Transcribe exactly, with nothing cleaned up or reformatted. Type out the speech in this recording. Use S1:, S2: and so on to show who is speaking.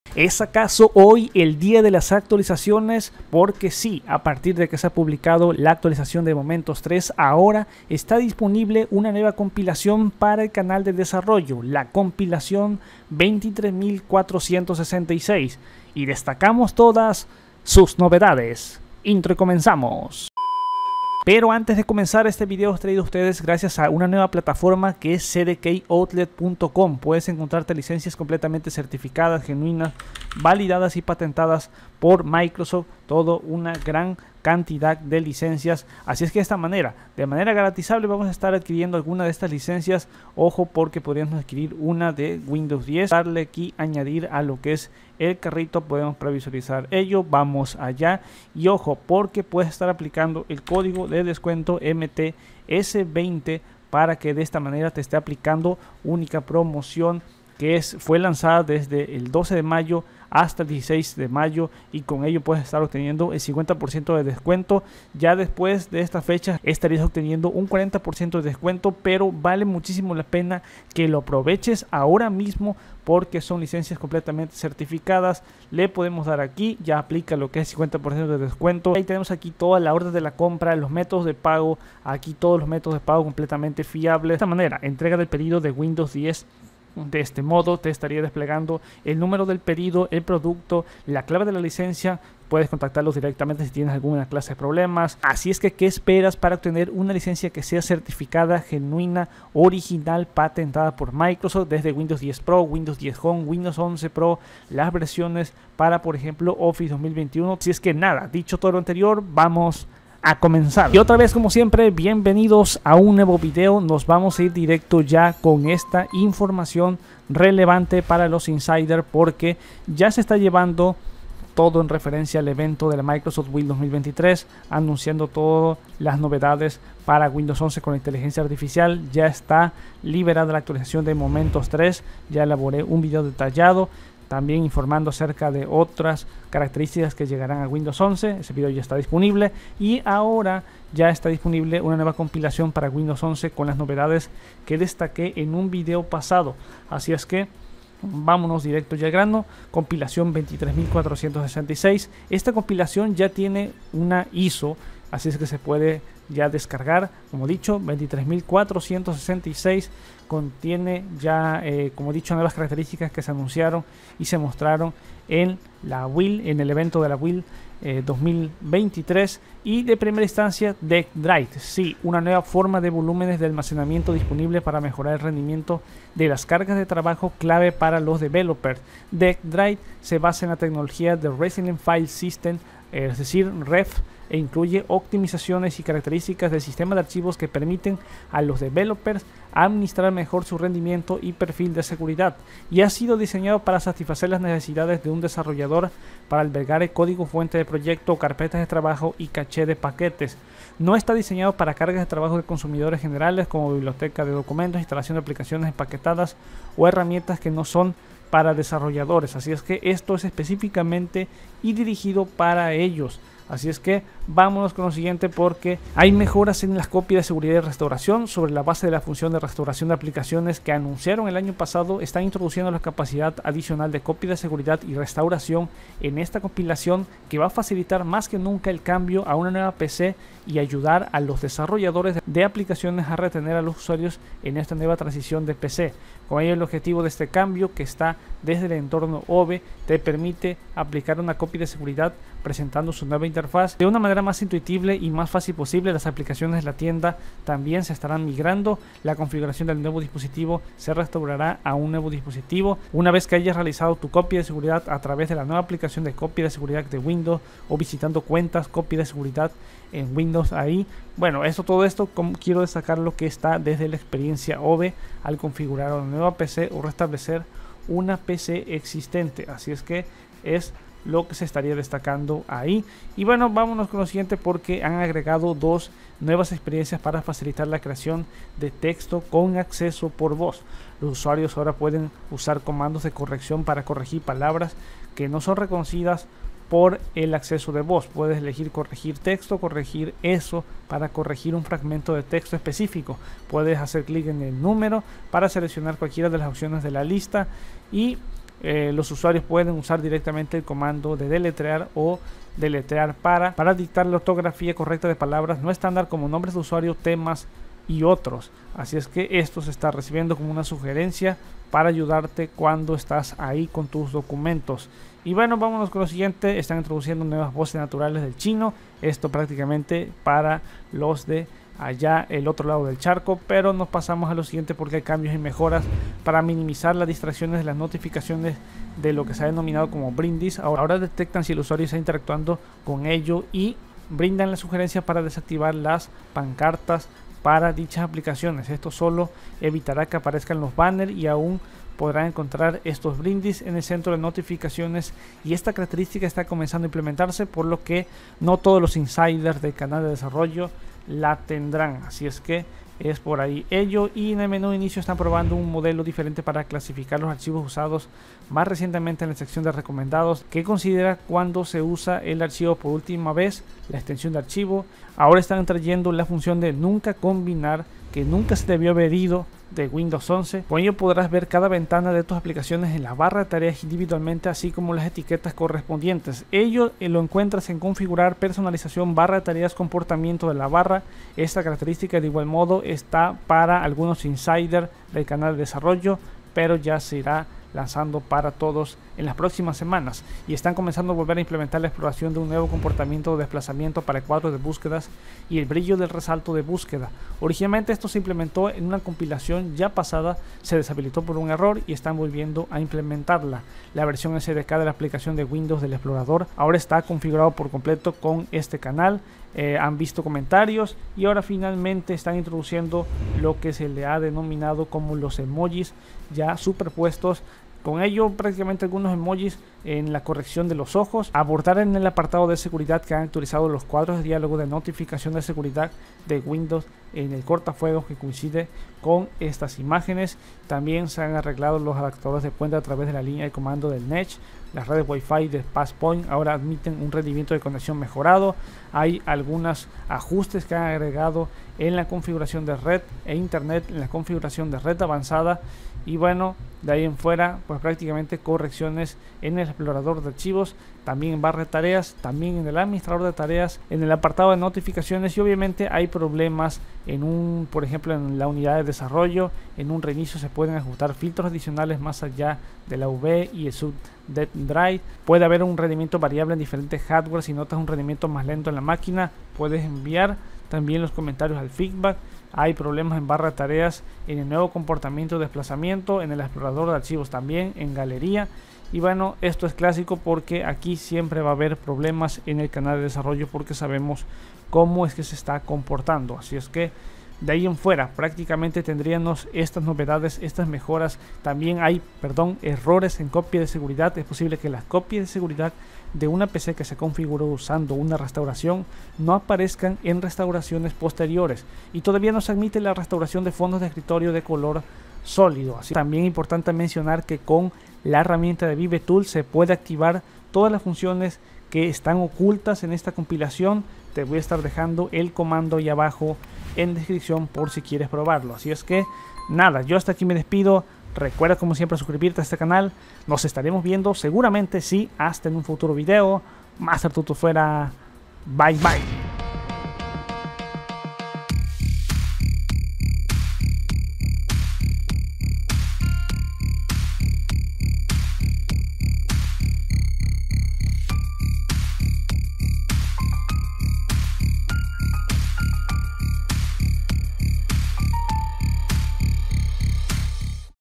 S1: ¿Es acaso hoy el día de las actualizaciones? Porque sí, a partir de que se ha publicado la actualización de Momentos tres, ahora está disponible una nueva compilación para el canal de desarrollo, la compilación veintitrés mil cuatrocientos sesenta y seis, y destacamos todas sus novedades. Intro y comenzamos. Pero antes de comenzar, este video es traído a ustedes gracias a una nueva plataforma que es c d k outlet punto com. Puedes encontrarte licencias completamente certificadas, genuinas, validadas y patentadas por Microsoft. Todo una gran cantidad de licencias. Así es que de esta manera, de manera garantizable, vamos a estar adquiriendo alguna de estas licencias. Ojo, porque podríamos adquirir una de Windows diez, darle aquí añadir a lo que es el carrito, podemos previsualizar ello. Vamos allá y ojo, porque puedes estar aplicando el código de descuento M T S veinte para que de esta manera te esté aplicando única promoción que es, fue lanzada desde el doce de mayo hasta el dieciséis de mayo, y con ello puedes estar obteniendo el cincuenta por ciento de descuento. Ya después de esta fecha estarías obteniendo un cuarenta por ciento de descuento, pero vale muchísimo la pena que lo aproveches ahora mismo porque son licencias completamente certificadas. Le podemos dar aquí, ya aplica lo que es cincuenta por ciento de descuento. Ahí tenemos aquí toda la orden de la compra, los métodos de pago, aquí todos los métodos de pago completamente fiables. De esta manera, entrega del pedido de Windows diez. De este modo te estaría desplegando el número del pedido, el producto, la clave de la licencia. Puedes contactarlos directamente si tienes alguna clase de problemas. Así es que, ¿qué esperas para obtener una licencia que sea certificada, genuina, original, patentada por Microsoft desde Windows diez Pro, Windows diez Home, Windows once Pro, las versiones para, por ejemplo, Office dos mil veintiuno? Si es que nada, dicho todo lo anterior, vamos a comenzar. Y otra vez, como siempre, bienvenidos a un nuevo video. Nos vamos a ir directo ya con esta información relevante para los insiders, porque ya se está llevando todo en referencia al evento de la Microsoft Build dos mil veintitrés, anunciando todas las novedades para Windows once con la inteligencia artificial. Ya está liberada la actualización de Momentos tres, ya elaboré un video detallado también informando acerca de otras características que llegarán a Windows once. Ese video ya está disponible, y ahora ya está disponible una nueva compilación para Windows once con las novedades que destaqué en un video pasado. Así es que vámonos directo ya al grano. Compilación veintitrés mil cuatrocientos sesenta y seis. Esta compilación ya tiene una I S O, así es que se puede ya descargar. Como dicho, veintitrés mil cuatrocientos sesenta y seis contiene ya, eh, como dicho, nuevas características que se anunciaron y se mostraron en la Build, en el evento de la Build eh, dos mil veintitrés. Y de primera instancia, Deck Drive, sí, una nueva forma de volúmenes de almacenamiento disponible para mejorar el rendimiento de las cargas de trabajo clave para los developers. Deck Drive se basa en la tecnología de Resilient File System, eh, es decir, R E F, e incluye optimizaciones y características del sistema de archivos que permiten a los developers administrar mejor su rendimiento y perfil de seguridad, y ha sido diseñado para satisfacer las necesidades de un desarrollador para albergar el código fuente de proyecto, carpetas de trabajo y caché de paquetes. No está diseñado para cargas de trabajo de consumidores generales como biblioteca de documentos, instalación de aplicaciones empaquetadas o herramientas que no son para desarrolladores. Así es que esto es específicamente y dirigido para ellos. Así es que vámonos con lo siguiente, porque hay mejoras en las copias de seguridad y restauración. Sobre la base de la función de restauración de aplicaciones que anunciaron el año pasado, están introduciendo la capacidad adicional de copia de seguridad y restauración en esta compilación, que va a facilitar más que nunca el cambio a una nueva P C y ayudar a los desarrolladores de aplicaciones a retener a los usuarios en esta nueva transición de P C. Con ello, el objetivo de este cambio, que está desde el entorno O V E, te permite aplicar una copia de seguridad presentando su nueva interfaz de una manera más intuitiva y más fácil posible. Las aplicaciones de la tienda también se estarán migrando. La configuración del nuevo dispositivo se restaurará a un nuevo dispositivo una vez que hayas realizado tu copia de seguridad a través de la nueva aplicación de copia de seguridad de Windows, o visitando cuentas copia de seguridad en Windows. Ahí, bueno, esto todo esto como quiero destacar lo que está desde la experiencia O V E al configurar una nueva P C o restablecer una P C existente. Así es que es lo que se estaría destacando ahí. Y bueno, vámonos con lo siguiente, porque han agregado dos nuevas experiencias para facilitar la creación de texto con acceso por voz. Los usuarios ahora pueden usar comandos de corrección para corregir palabras que no son reconocidas por el acceso de voz. Puedes elegir corregir texto, corregir eso para corregir un fragmento de texto específico. Puedes hacer clic en el número para seleccionar cualquiera de las opciones de la lista, y eh, los usuarios pueden usar directamente el comando de deletrear o deletrear para, para dictar la ortografía correcta de palabras no estándar como nombres de usuario, temas y otros. Así es que esto se está recibiendo como una sugerencia para ayudarte cuando estás ahí con tus documentos. Y bueno, vámonos con lo siguiente. Están introduciendo nuevas voces naturales del chino, esto prácticamente para los de allá el otro lado del charco, pero nos pasamos a lo siguiente porque hay cambios y mejoras para minimizar las distracciones de las notificaciones de lo que se ha denominado como brindis. Ahora, ahora detectan si el usuario está interactuando con ello y brindan la sugerencia para desactivar las pancartas para dichas aplicaciones. Esto solo evitará que aparezcan los banners y aún podrán encontrar estos brindis en el centro de notificaciones, y esta característica está comenzando a implementarse, por lo que no todos los insiders del canal de desarrollo la tendrán. Así es que es por ahí ello. Y en el menú de inicio están probando un modelo diferente para clasificar los archivos usados más recientemente en la sección de recomendados, que considera cuando se usa el archivo por última vez, la extensión de archivo. Ahora están trayendo la función de nunca combinar, que nunca se debió haber ido de Windows once. Con ello podrás ver cada ventana de tus aplicaciones en la barra de tareas individualmente, así como las etiquetas correspondientes. Ello lo encuentras en configurar personalización, barra de tareas, comportamiento de la barra. Esta característica de igual modo está para algunos insiders del canal de desarrollo, pero ya se irá lanzando para todos en las próximas semanas, y están comenzando a volver a implementar la exploración de un nuevo comportamiento de desplazamiento para el cuadro de búsquedas y el brillo del resalto de búsqueda. Originalmente esto se implementó en una compilación ya pasada, se deshabilitó por un error y están volviendo a implementarla. La versión S D K de la aplicación de Windows del explorador ahora está configurado por completo con este canal. Eh, han visto comentarios y ahora finalmente están introduciendo lo que se le ha denominado como los emojis ya superpuestos. Con ello prácticamente algunos emojis en la corrección de los ojos. Abordar en el apartado de seguridad que han actualizado los cuadros de diálogo de notificación de seguridad de Windows en el cortafuegos que coincide con estas imágenes. También se han arreglado los adaptadores de puente a través de la línea de comando del N E T. Las redes Wi-Fi de Passpoint ahora admiten un rendimiento de conexión mejorado. Hay algunos ajustes que han agregado en la configuración de red e internet, en la configuración de red avanzada. Y bueno, de ahí en fuera, pues prácticamente correcciones en el explorador de archivos, también en barra de tareas, también en el administrador de tareas, en el apartado de notificaciones. Y obviamente hay problemas en un, por ejemplo, en la unidad de desarrollo. En un reinicio se pueden ajustar filtros adicionales más allá de la U V y el sub dead drive. Puede haber un rendimiento variable en diferentes hardware. Si notas un rendimiento más lento en la máquina, puedes enviar también los comentarios al feedback. Hay problemas en barra de tareas, en el nuevo comportamiento de desplazamiento, en el explorador de archivos también, en galería. Y bueno, esto es clásico porque aquí siempre va a haber problemas en el canal de desarrollo, porque sabemos cómo es que se está comportando. Así es que de ahí en fuera prácticamente tendríamos estas novedades, estas mejoras. También hay, perdón, errores en copia de seguridad. Es posible que las copias de seguridad de una P C que se configuró usando una restauración no aparezcan en restauraciones posteriores, y todavía no se admite la restauración de fondos de escritorio de color sólido. Así, también es importante mencionar que con la herramienta de ViveTool se puede activar todas las funciones que están ocultas en esta compilación. Te voy a estar dejando el comando ahí abajo en descripción por si quieres probarlo. Así es que nada, yo hasta aquí me despido. Recuerda como siempre suscribirte a este canal. Nos estaremos viendo seguramente sí hasta en un futuro video. Master Tutu fuera. Bye bye.